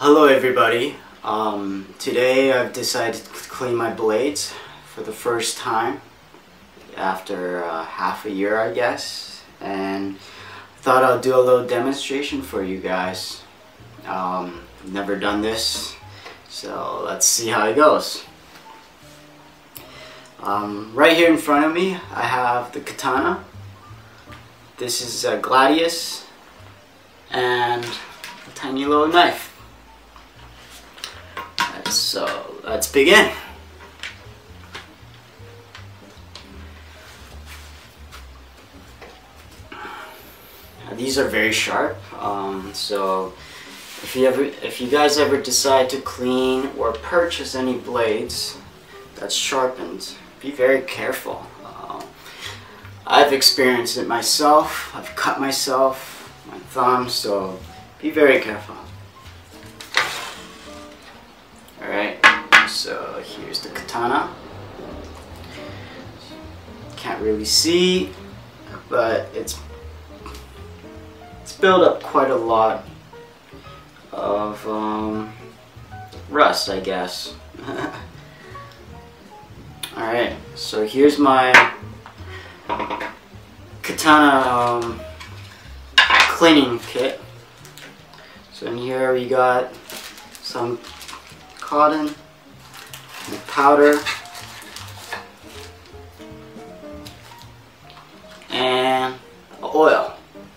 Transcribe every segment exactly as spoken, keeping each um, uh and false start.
Hello everybody. Um, today I've decided to clean my blades for the first time after uh, half a year, I guess, and thought I'll do a little demonstration for you guys. Um, I've never done this, so let's see how it goes. Um, right here in front of me I have the katana. This is a gladius and a tiny little knife. So let's begin. Now, these are very sharp, um, so if you ever, if you guys ever decide to clean or purchase any blades that's sharpened, be very careful. Uh, I've experienced it myself. I've cut myself, my thumb, so be very careful. Alright, so here's the katana. Can't really see, but it's it's built up quite a lot of um, rust, I guess. Alright, so here's my katana um, cleaning kit. So in here we got some cotton, and powder, and oil.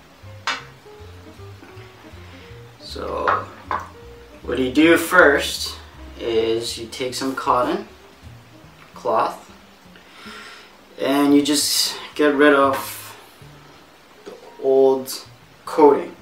So what you do first is you take some cotton cloth and you just get rid of the old coating.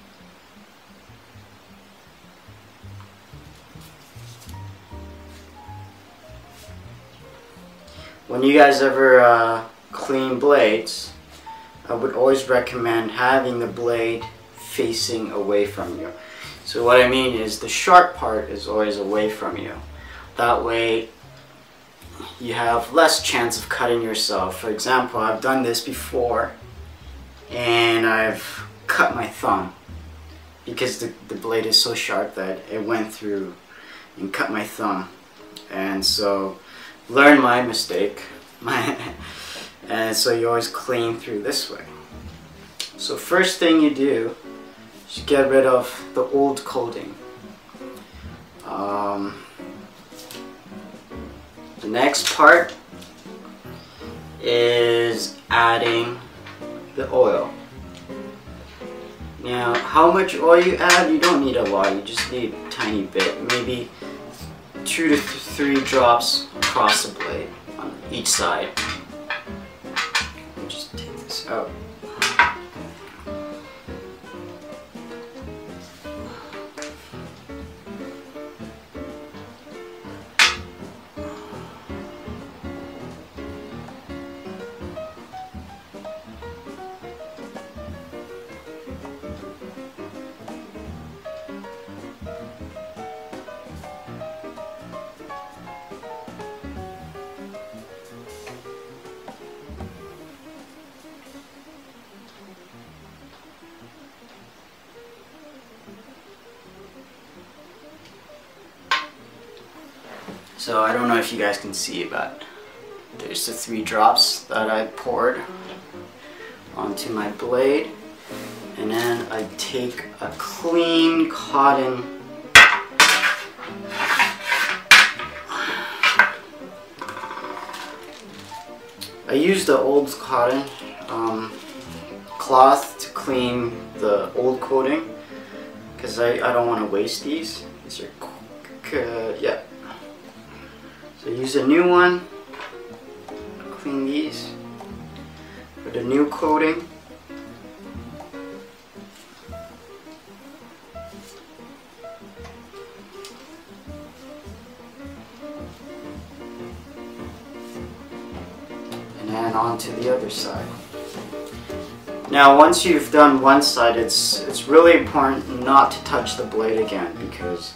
When you guys ever uh, clean blades, I would always recommend having the blade facing away from you. So what I mean is the sharp part is always away from you. That way you have less chance of cutting yourself. For example, I've done this before and I've cut my thumb because the, the blade is so sharp that it went through and cut my thumb. And so learn my mistake, and so you always clean through this way. So first thing you do is you get rid of the old coating. Um, the next part is adding the oil. Now, how much oil you add, you don't need a lot, you just need a tiny bit, maybe two to th three drops across the blade on each side. Let me just take this out. So I don't know if you guys can see, but there's the three drops that I poured onto my blade, and then I take a clean cotton I use the old cotton um, cloth to clean the old coating because I, I don't want to waste these. These are uh, yeah. So use a new one, clean these with a new coating. And then onto the other side. Now once you've done one side, it's, it's really important not to touch the blade again because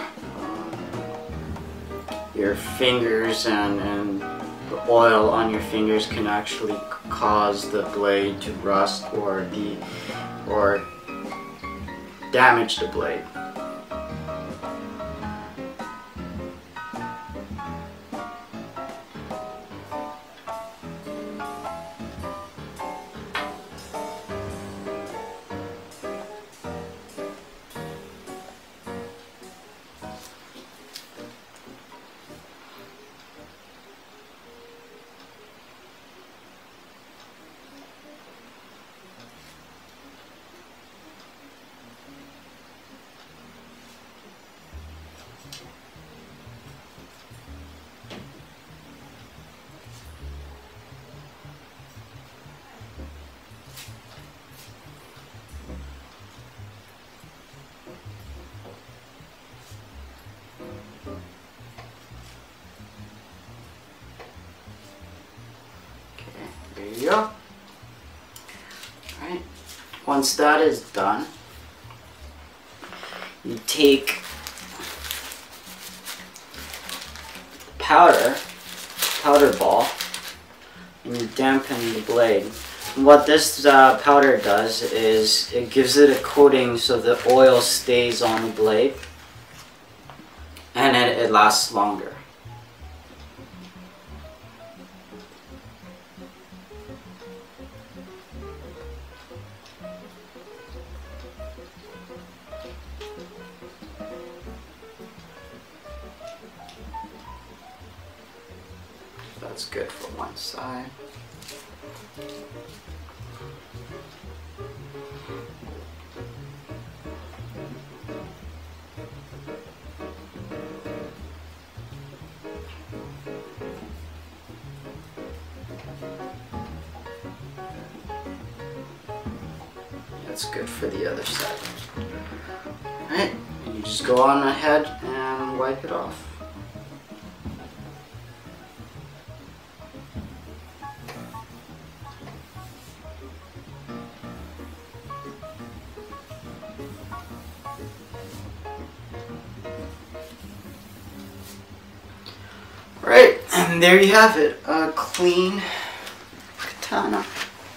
your fingers and, and the oil on your fingers can actually cause the blade to rust or be or damage the blade. once that is done, you take powder, powder ball, and you dampen the blade. And what this uh, powder does is it gives it a coating so the oil stays on the blade and it, it lasts longer. That's good for one side. That's good for the other side. Alright, and you just go on ahead and wipe it off. Right, and there you have it, a clean katana.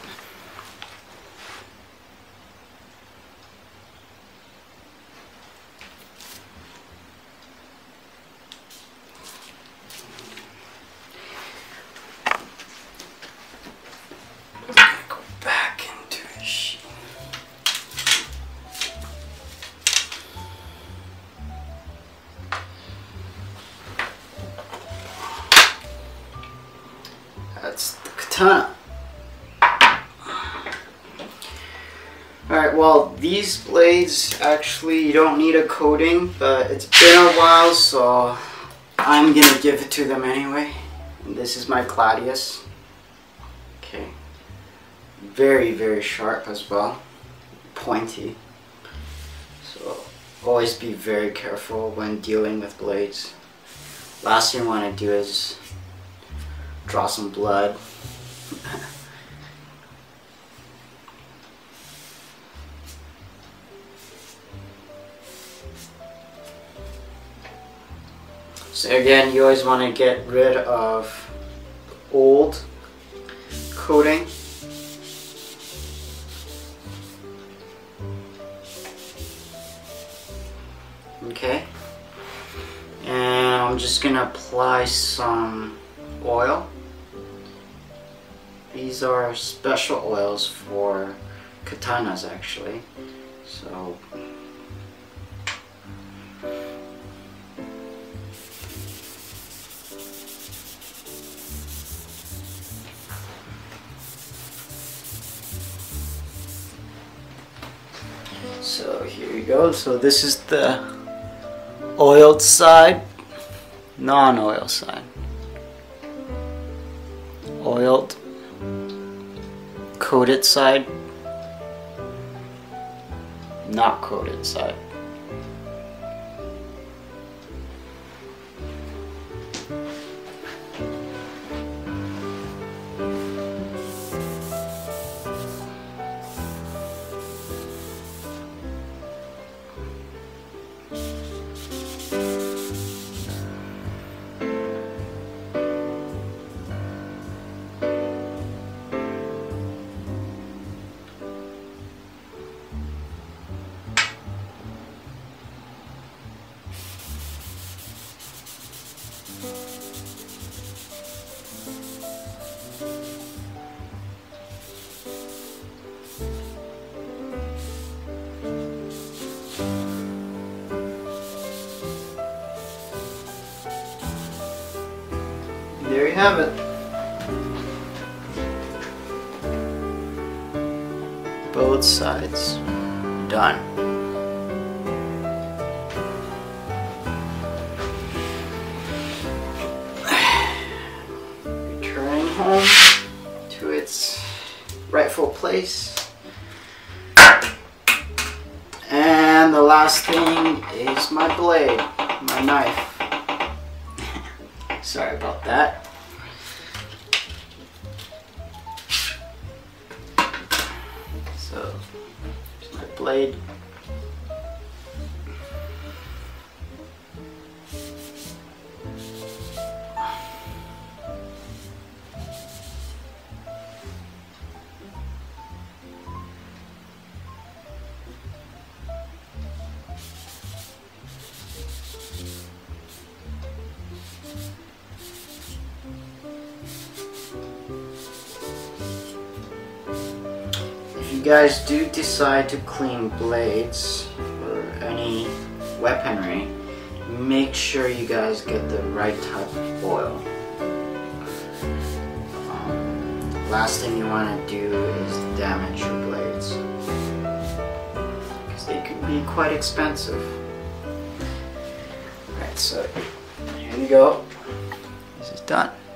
Go back into the sheet. That's the katana. Alright, well, these blades actually you don't need a coating, but it's been a while, so I'm gonna give it to them anyway. And this is my Gladius. Okay. Very, very sharp as well. Pointy. So always be very careful when dealing with blades. Last thing you want to do is draw some blood. So again, you always want to get rid of old coating. Okay. And I'm just gonna apply some oil. These are special oils for katanas actually. So So here we go. So this is the oiled side, non-oil side. Oiled, coated side, not coated side. There you have it. Both sides done. Returning home to its rightful place. And the last thing is my blade, my knife. Sorry about that. So, here's my blade. If you guys do decide to clean blades or any weaponry, make sure you guys get the right type of oil. Um, last thing you want to do is damage your blades, because they can be quite expensive. Alright, so here you go. This is done.